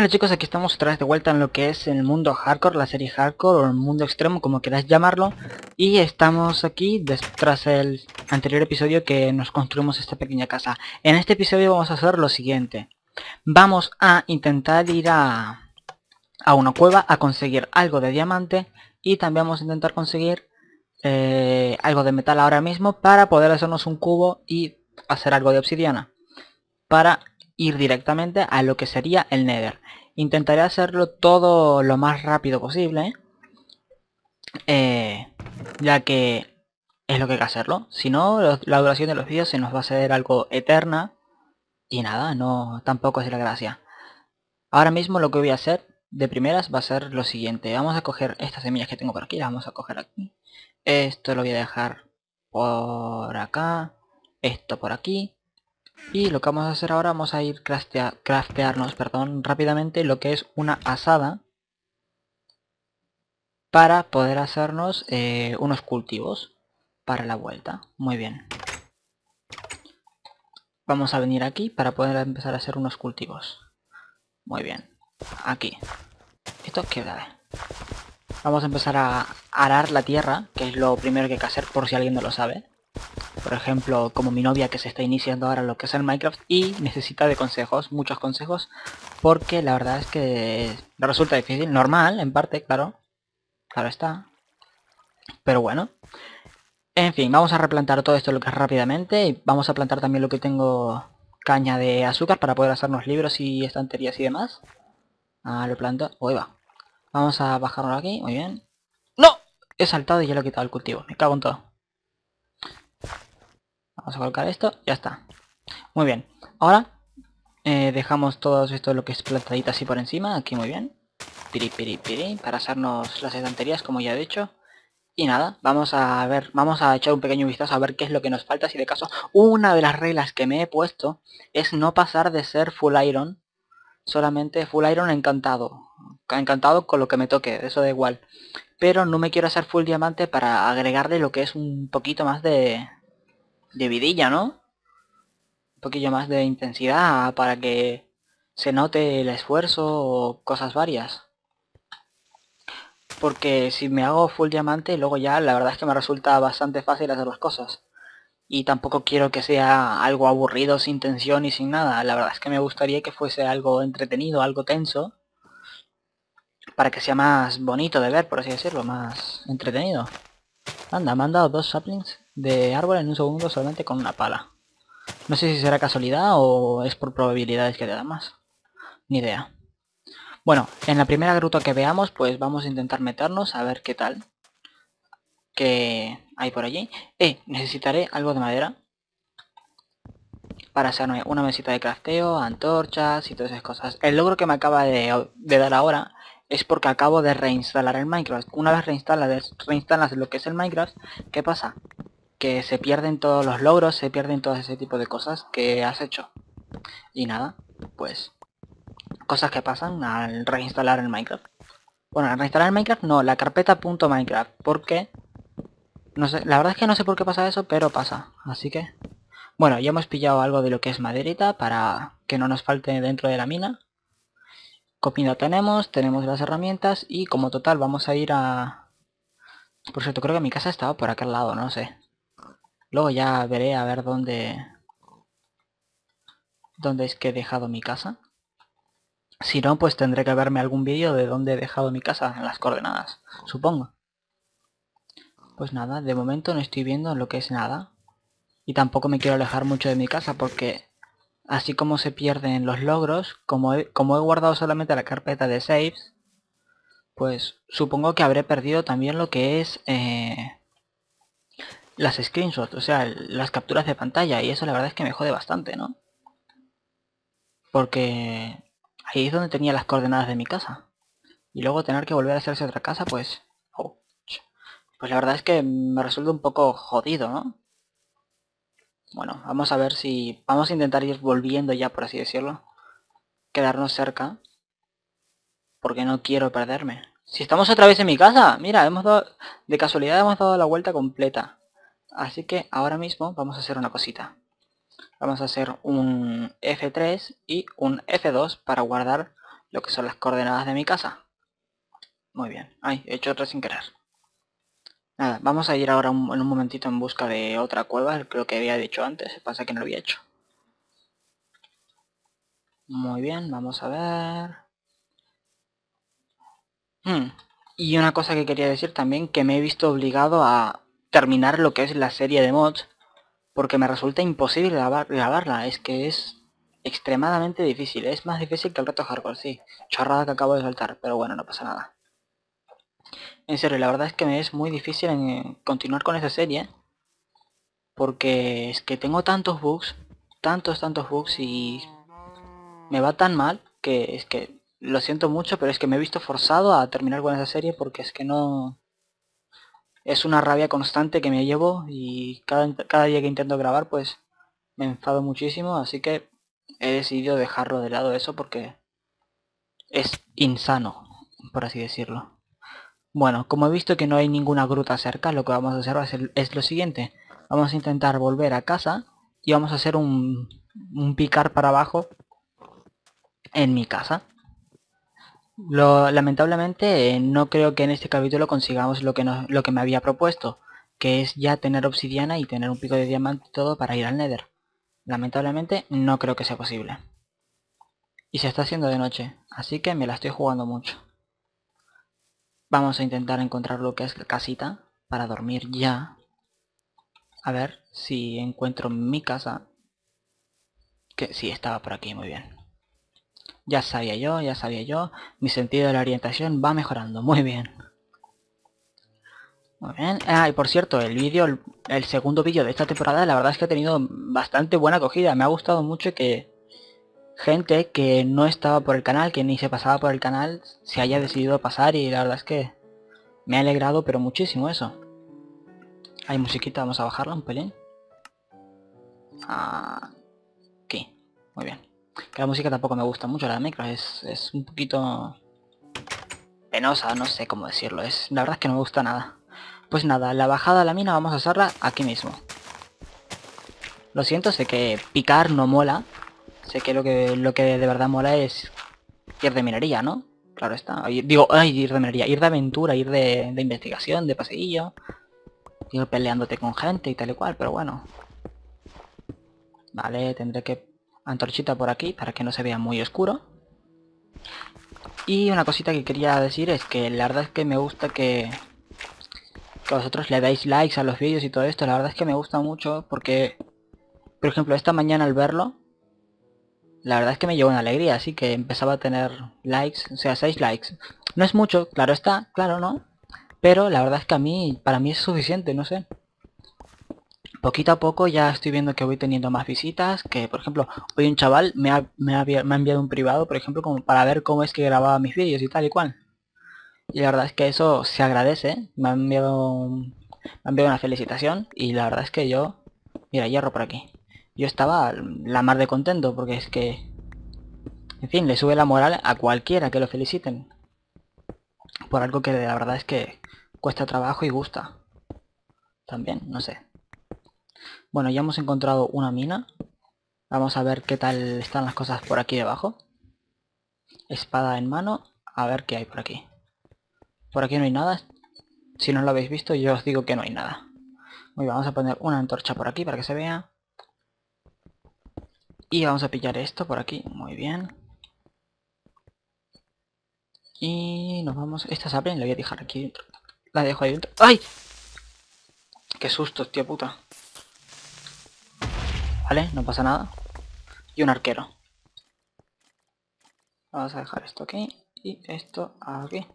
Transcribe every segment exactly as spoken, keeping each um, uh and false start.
Hola chicos, aquí estamos otra vez de vuelta en lo que es el mundo hardcore, la serie hardcore o el mundo extremo, como queráis llamarlo. Y estamos aquí des- tras el anterior episodio que nos construimos esta pequeña casa. En este episodio vamos a hacer lo siguiente. Vamos a intentar ir a, a una cueva a conseguir algo de diamante. Y también vamos a intentar conseguir eh, algo de metal ahora mismo para poder hacernos un cubo y hacer algo de obsidiana. Para ir directamente a lo que sería el Nether. Intentaré hacerlo todo lo más rápido posible, eh, ya que es lo que hay que hacerlo. Si no, la duración de los vídeos se nos va a hacer algo eterna y nada, no tampoco es la gracia. Ahora mismo lo que voy a hacer de primeras va a ser lo siguiente. Vamos a coger estas semillas que tengo por aquí, las vamos a coger aquí. Esto lo voy a dejar por acá, esto por aquí. Y lo que vamos a hacer ahora, vamos a ir craftea craftearnos perdón, rápidamente lo que es una asada para poder hacernos eh, unos cultivos para la vuelta. Muy bien. Vamos a venir aquí para poder empezar a hacer unos cultivos. Muy bien. Aquí. Esto queda. Vamos a empezar a arar la tierra, que es lo primero que hay que hacer por si alguien no lo sabe. Por ejemplo, como mi novia que se está iniciando ahora lo que es el Minecraft y necesita de consejos, muchos consejos, porque la verdad es que le resulta difícil, normal, en parte, claro, claro está, pero bueno. En fin, vamos a replantar todo esto lo que es rápidamente y vamos a plantar también lo que tengo caña de azúcar para poder hacernos libros y estanterías y demás. Ah, lo planto, uy va. Vamos a bajarlo aquí, muy bien. ¡No! He saltado y ya lo he quitado el cultivo, me cago en todo. Vamos a colocar esto, ya está. Muy bien, ahora Eh, dejamos todo esto lo que es plantadita así por encima, aquí muy bien. Piri, piri, piri, para hacernos las estanterías como ya he dicho. Y nada, vamos a ver, vamos a echar un pequeño vistazo a ver qué es lo que nos falta. Si de caso, una de las reglas que me he puesto es no pasar de ser full iron, solamente full iron encantado. Encantado con lo que me toque, eso da igual. Pero no me quiero hacer full diamante para agregarle lo que es un poquito más de, de vidilla, ¿no? Un poquillo más de intensidad para que se note el esfuerzo o cosas varias. Porque si me hago full diamante, luego ya la verdad es que me resulta bastante fácil hacer las cosas. Y tampoco quiero que sea algo aburrido, sin tensión y sin nada. La verdad es que me gustaría que fuese algo entretenido, algo tenso. Para que sea más bonito de ver, por así decirlo, más entretenido. Anda, me han dado dos saplings de árbol en un segundo solamente con una pala. No sé si será casualidad o es por probabilidades que te da más. Ni idea. Bueno, en la primera gruta que veamos, pues vamos a intentar meternos a ver qué tal. Que hay por allí. Eh, necesitaré algo de madera. Para hacerme una mesita de crafteo, antorchas y todas esas cosas. El logro que me acaba de, de dar ahora es porque acabo de reinstalar el Minecraft. Una vez reinstalas, reinstalas lo que es el Minecraft, ¿qué pasa? Que se pierden todos los logros, se pierden todo ese tipo de cosas que has hecho. Y nada, pues cosas que pasan al reinstalar el Minecraft. Bueno, al reinstalar el Minecraft no, la carpeta .minecraft, porque no sé, la verdad es que no sé por qué pasa eso, pero pasa. Así que, bueno, ya hemos pillado algo de lo que es maderita para que no nos falte dentro de la mina. Comida tenemos, tenemos las herramientas y como total vamos a ir a... Por cierto, creo que mi casa estaba por aquel lado, no sé. Luego ya veré a ver dónde... dónde es que he dejado mi casa. Si no, pues tendré que verme algún vídeo de dónde he dejado mi casa en las coordenadas, supongo. Pues nada, de momento no estoy viendo lo que es nada. Y tampoco me quiero alejar mucho de mi casa porque así como se pierden los logros, como he, como he guardado solamente la carpeta de saves, pues supongo que habré perdido también lo que es eh, las screenshots, o sea, las capturas de pantalla, y eso la verdad es que me jode bastante, ¿no? Porque ahí es donde tenía las coordenadas de mi casa. Y luego tener que volver a hacerse otra casa, pues... oh, pues la verdad es que me resulta un poco jodido, ¿no? Bueno, vamos a ver si... Vamos a intentar ir volviendo ya, por así decirlo. Quedarnos cerca. Porque no quiero perderme. Si estamos otra vez en mi casa, mira, hemos dado... De casualidad hemos dado la vuelta completa. Así que ahora mismo vamos a hacer una cosita. Vamos a hacer un F tres y un F dos para guardar lo que son las coordenadas de mi casa. Muy bien. Ay, he hecho otra sin querer. Nada, vamos a ir ahora un, en un momentito en busca de otra cueva, creo que había dicho antes, pasa que no lo había hecho. Muy bien, vamos a ver. Hmm. Y una cosa que quería decir también, que me he visto obligado a terminar lo que es la serie de mods, porque me resulta imposible grabar, grabarla, es que es extremadamente difícil, es más difícil que el reto hardcore, sí. Chorrada que acabo de soltar, pero bueno, no pasa nada. En serio, la verdad es que me es muy difícil en continuar con esa serie, porque es que tengo tantos bugs, tantos, tantos bugs y me va tan mal que es que lo siento mucho, pero es que me he visto forzado a terminar con esa serie porque es que no... Es una rabia constante que me llevo y cada, cada día que intento grabar pues me enfado muchísimo, así que he decidido dejarlo de lado eso porque es insano, por así decirlo. Bueno, como he visto que no hay ninguna gruta cerca, lo que vamos a hacer va a ser, es lo siguiente. Vamos a intentar volver a casa y vamos a hacer un, un picar para abajo en mi casa. Lo, lamentablemente eh, no creo que en este capítulo consigamos lo que, nos, lo que me había propuesto, que es ya tener obsidiana y tener un pico de diamante y todo para ir al Nether. Lamentablemente no creo que sea posible. Y se está haciendo de noche, así que me la estoy jugando mucho. Vamos a intentar encontrar lo que es casita para dormir ya. A ver si encuentro mi casa. Que sí, estaba por aquí, muy bien. Ya sabía yo, ya sabía yo. Mi sentido de la orientación va mejorando, muy bien. Muy bien. Ah, y por cierto, el vídeo, el, el segundo vídeo de esta temporada, la verdad es que ha tenido bastante buena acogida. Me ha gustado mucho que gente que no estaba por el canal, que ni se pasaba por el canal, se haya decidido pasar y la verdad es que me ha alegrado, pero muchísimo eso. Hay musiquita, vamos a bajarla un pelín. Aquí, muy bien. Que la música tampoco me gusta mucho, la de Minecraft es, es un poquito penosa, no sé cómo decirlo. Es, la verdad es que no me gusta nada. Pues nada, la bajada a la mina vamos a hacerla aquí mismo. Lo siento, sé que picar no mola. Sé que lo que lo que de verdad mola es ir de minería, ¿no? Claro está. Digo, ay, ir de minería, ir de aventura, ir de, de investigación, de paseillo. Ir peleándote con gente y tal y cual, pero bueno. Vale, tendré que antorchita por aquí para que no se vea muy oscuro. Y una cosita que quería decir es que la verdad es que me gusta que, que vosotros le dais likes a los vídeos y todo esto. La verdad es que me gusta mucho porque, por ejemplo, esta mañana al verlo, la verdad es que me llevó una alegría, así que empezaba a tener likes, o sea, seis likes. No es mucho, claro está, claro, ¿no? Pero la verdad es que a mí, para mí es suficiente, no sé. Poquito a poco ya estoy viendo que voy teniendo más visitas, que por ejemplo, hoy un chaval me ha, me ha, me ha enviado un privado, por ejemplo, como para ver cómo es que grababa mis vídeos y tal y cual. Y la verdad es que eso se agradece, me ha enviado, un- me ha enviado una felicitación y la verdad es que yo, mira, hierro por aquí. Yo estaba la mar de contento porque es que, en fin, le sube la moral a cualquiera que lo feliciten. Por algo que la verdad es que cuesta trabajo y gusta. También, no sé. Bueno, ya hemos encontrado una mina. Vamos a ver qué tal están las cosas por aquí debajo. Espada en mano. A ver qué hay por aquí. Por aquí no hay nada. Si no lo habéis visto, yo os digo que no hay nada. Muy bien, vamos a poner una antorcha por aquí para que se vea. Y vamos a pillar esto por aquí. Muy bien. Y nos vamos... Esta se abre, la voy a dejar aquí dentro. La dejo ahí dentro. ¡Ay! ¡Qué susto, tía puta! Vale, no pasa nada. Y un arquero. Vamos a dejar esto aquí. Y esto aquí.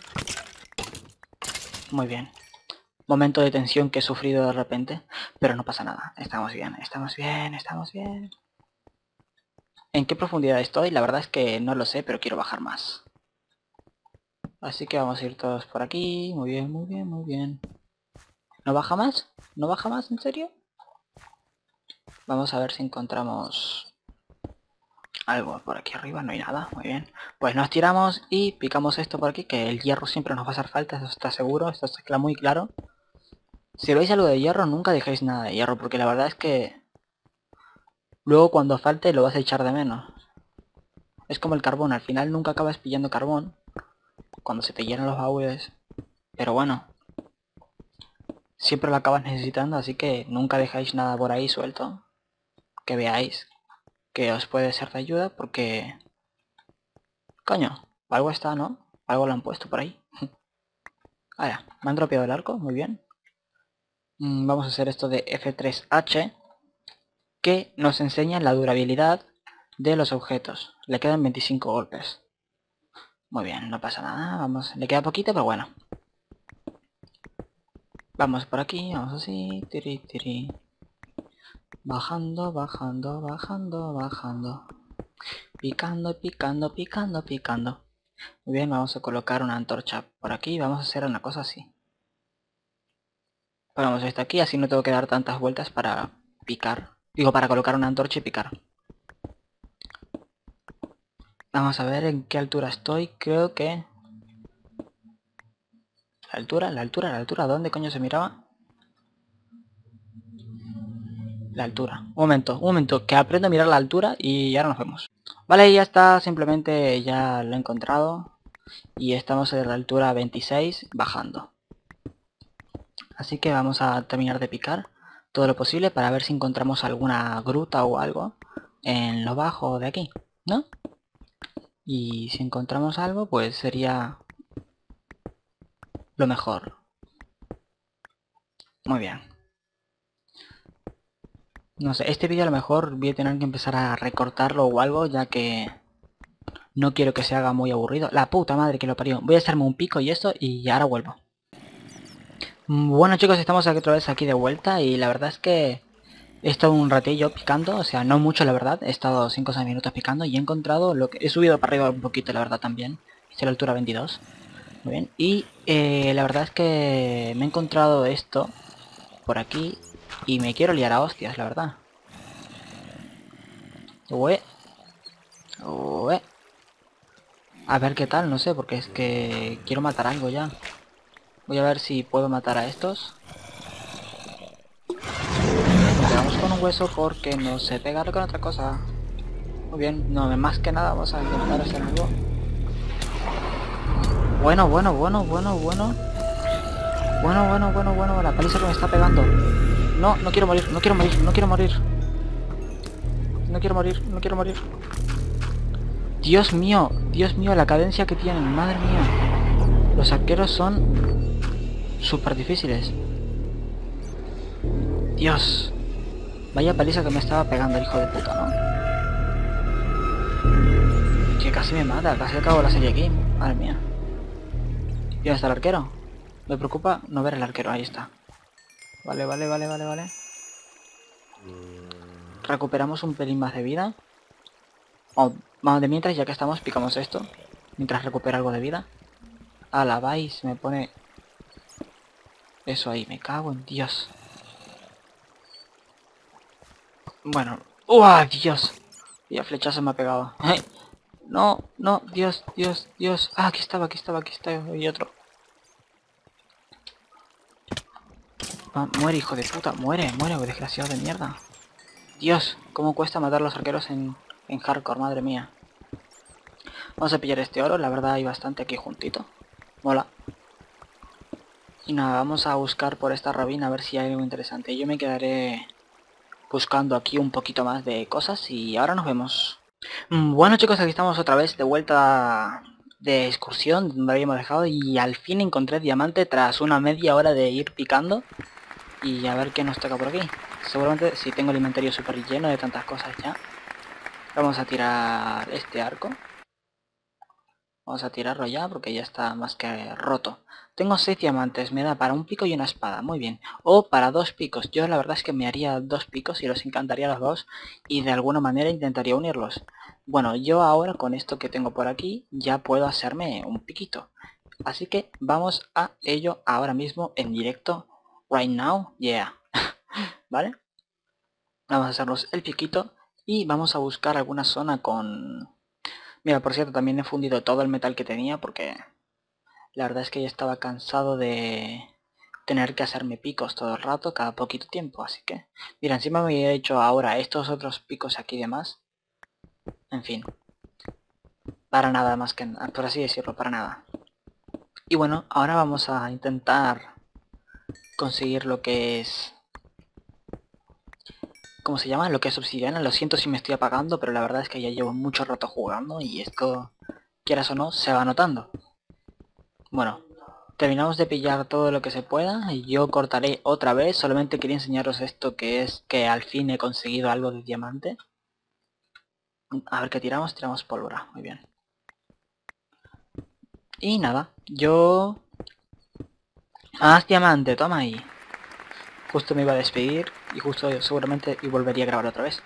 Muy bien. Momento de tensión que he sufrido de repente. Pero no pasa nada. Estamos bien, estamos bien, estamos bien. ¿En qué profundidad estoy? La verdad es que no lo sé, pero quiero bajar más. Así que vamos a ir todos por aquí. Muy bien, muy bien, muy bien. ¿No baja más? ¿No baja más? ¿En serio? Vamos a ver si encontramos algo por aquí arriba. No hay nada. Muy bien. Pues nos tiramos y picamos esto por aquí, que el hierro siempre nos va a hacer falta. Eso está seguro. Esto está muy claro. Si veis algo de hierro, nunca dejéis nada de hierro, porque la verdad es que luego cuando falte lo vas a echar de menos. Es como el carbón, al final nunca acabas pillando carbón cuando se te llenan los baúles. Pero bueno, siempre lo acabas necesitando, así que nunca dejáis nada por ahí suelto. Que veáis que os puede ser de ayuda porque... Coño, algo está, ¿no? Algo lo han puesto por ahí. Ahora, me han dropeado el arco, muy bien. Mm, vamos a hacer esto de F tres H, que nos enseña la durabilidad de los objetos. Le quedan veinticinco golpes. Muy bien, no pasa nada, vamos, le queda poquito, pero bueno. Vamos por aquí, vamos así, tiri, tiri. Bajando, bajando, bajando, bajando. Picando, picando, picando, picando. Muy bien, vamos a colocar una antorcha por aquí, vamos a hacer una cosa así. Ponemos esto aquí, así no tengo que dar tantas vueltas para picar. Digo, para colocar una antorcha y picar. Vamos a ver en qué altura estoy, creo que... ¿La altura? ¿La altura? ¿La altura? ¿Dónde coño se miraba? La altura. Un momento, un momento, que aprendo a mirar la altura y ahora nos vemos. Vale, ya está, simplemente ya lo he encontrado. Y estamos en la altura veintiséis, bajando. Así que vamos a terminar de picar todo lo posible para ver si encontramos alguna gruta o algo en lo bajo de aquí, ¿no? Y si encontramos algo, pues sería lo mejor. Muy bien. No sé, este vídeo a lo mejor voy a tener que empezar a recortarlo o algo, ya que no quiero que se haga muy aburrido. La puta madre que lo parió. Voy a hacerme un pico y esto y ahora vuelvo. Bueno chicos, estamos aquí otra vez aquí de vuelta y la verdad es que he estado un ratillo picando, o sea, no mucho la verdad. He estado cinco o seis minutos picando y he encontrado lo que... He subido para arriba un poquito la verdad también. Estoy a la altura veintidós. Muy bien. Y eh, la verdad es que me he encontrado esto por aquí y me quiero liar a hostias, la verdad. Ue. Ue. A ver qué tal, no sé, porque es que quiero matar algo ya. Voy a ver si puedo matar a estos. Nos pegamos con un hueso porque no sé pegar con otra cosa. Muy bien, no, más que nada vamos a intentar hacer algo. Bueno, bueno, bueno, bueno, bueno. Bueno, bueno, bueno, bueno, la paliza que me está pegando. No, no quiero morir, no quiero morir, no quiero morir. No quiero morir, no quiero morir. Dios mío, Dios mío, la cadencia que tienen, madre mía. Los arqueros son súper difíciles. Dios. Vaya paliza que me estaba pegando el hijo de puta, ¿no? Que casi me mata, casi acabo la serie aquí. Madre mía. ¿Y dónde está el arquero? Me preocupa no ver el arquero, ahí está. Vale, vale, vale, vale, vale. Recuperamos un pelín más de vida. O, vamos, de mientras, ya que estamos, picamos esto. Mientras recupera algo de vida. A la vais, me pone... Eso ahí, me cago en Dios. Bueno. ¡Uah, Dios! Y el flechazo me ha pegado. No, no, Dios, Dios, Dios. Ah, aquí estaba, aquí estaba, aquí estaba. Y otro. Ah, muere, hijo de puta. Muere, muere, desgraciado de mierda. Dios, cómo cuesta matar a los arqueros en, en hardcore, madre mía. Vamos a pillar este oro, la verdad hay bastante aquí juntito. Mola. Y nada, vamos a buscar por esta rabina a ver si hay algo interesante. Yo me quedaré buscando aquí un poquito más de cosas y ahora nos vemos. Bueno chicos, aquí estamos otra vez de vuelta de excursión donde habíamos dejado y al fin encontré diamante tras una media hora de ir picando. Y a ver qué nos toca por aquí. Seguramente si tengo el inventario súper lleno de tantas cosas ya. Vamos a tirar este arco. Vamos a tirarlo ya porque ya está más que roto. Tengo seis diamantes, me da para un pico y una espada, muy bien. O para dos picos, yo la verdad es que me haría dos picos y los encantaría los dos. Y de alguna manera intentaría unirlos. Bueno, yo ahora con esto que tengo por aquí ya puedo hacerme un piquito. Así que vamos a ello ahora mismo en directo. Right now, yeah. ¿Vale? Vamos a hacernos el piquito y vamos a buscar alguna zona con... Mira, por cierto, también he fundido todo el metal que tenía porque la verdad es que ya estaba cansado de tener que hacerme picos todo el rato, cada poquito tiempo, así que... Mira, encima me he hecho ahora estos otros picos aquí de más. En fin. Para nada más que nada, por así decirlo, para nada. Y bueno, ahora vamos a intentar conseguir lo que es... ¿Cómo se llama? Lo que es obsidiana. Lo siento si me estoy apagando, pero la verdad es que ya llevo mucho rato jugando y esto, quieras o no, se va notando. Bueno, terminamos de pillar todo lo que se pueda y yo cortaré otra vez. Solamente quería enseñaros esto, que es que al fin he conseguido algo de diamante. A ver qué tiramos, tiramos pólvora, muy bien. Y nada, yo... ¡Ah, diamante! Toma ahí. Justo me iba a despedir y justo seguramente y volvería a grabar otra vez.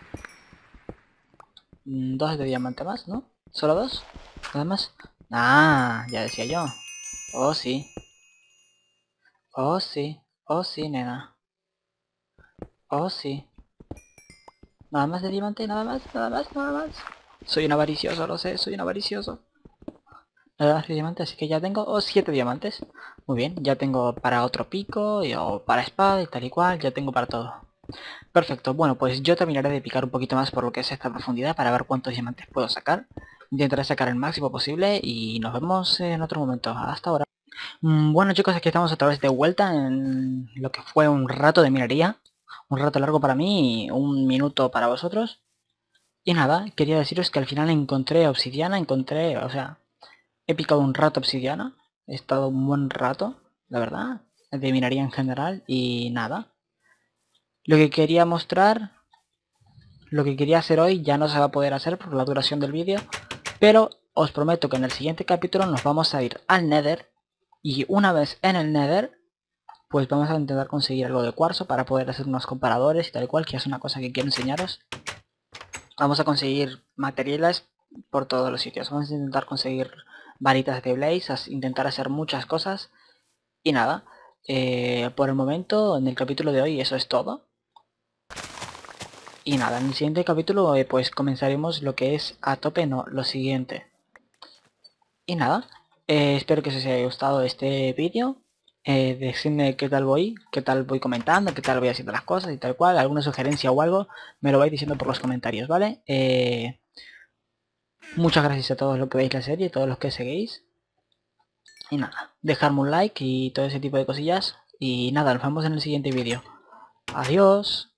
Mm, Dos de diamante más, ¿no? ¿Solo dos? ¿Nada más? Ah, ya decía yo. Oh, sí. Oh, sí. Oh, sí, nena. Oh, sí. Nada más de diamante, nada más, nada más, nada más. Soy un avaricioso, lo sé, soy un avaricioso. Nada más de diamante, así que ya tengo oh, siete diamantes. Muy bien, ya tengo para otro pico, y, o para espada y tal y cual, ya tengo para todo. Perfecto, bueno, pues yo terminaré de picar un poquito más por lo que es esta profundidad para ver cuántos diamantes puedo sacar. Intentaré sacar el máximo posible y nos vemos en otro momento. Hasta ahora. Mm, Bueno chicos, aquí estamos otra vez de vuelta en lo que fue un rato de minería. Un rato largo para mí y un minuto para vosotros. Y nada, quería deciros que al final encontré obsidiana, encontré, o sea, he picado un rato obsidiana. He estado un buen rato, la verdad, de minería en general y nada. Lo que quería mostrar, lo que quería hacer hoy ya no se va a poder hacer por la duración del vídeo. Pero os prometo que en el siguiente capítulo nos vamos a ir al Nether. Y una vez en el Nether, pues vamos a intentar conseguir algo de cuarzo para poder hacer unos comparadores y tal cual, que es una cosa que quiero enseñaros. Vamos a conseguir materiales por todos los sitios. Vamos a intentar conseguir varitas de blaze, a intentar hacer muchas cosas. Y nada, eh, por el momento, en el capítulo de hoy eso es todo. Y nada, en el siguiente capítulo eh, pues comenzaremos lo que es a tope, no, lo siguiente. Y nada, eh, espero que os haya gustado este vídeo. Eh, decidme qué tal voy, qué tal voy comentando, qué tal voy haciendo las cosas y tal cual. Alguna sugerencia o algo, me lo vais diciendo por los comentarios, ¿vale? Eh, muchas gracias a todos los que veis la serie, todos los que seguís. Y nada, dejadme un like y todo ese tipo de cosillas. Y nada, nos vemos en el siguiente vídeo. Adiós.